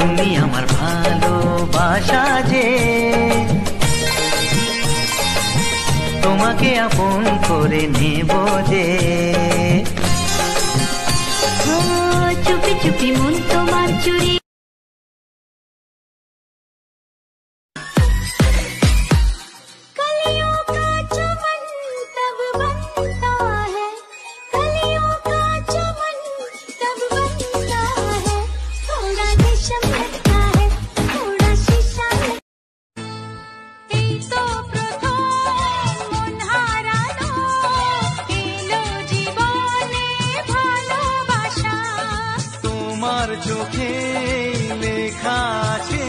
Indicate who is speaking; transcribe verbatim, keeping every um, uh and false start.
Speaker 1: তুমি আমার ভালোবাসা যে, তোমাকে আপন করে নেব যে।
Speaker 2: ও চুপি চুপি মন তোমার চুরি।
Speaker 1: তোমার চোখে লেখা আছে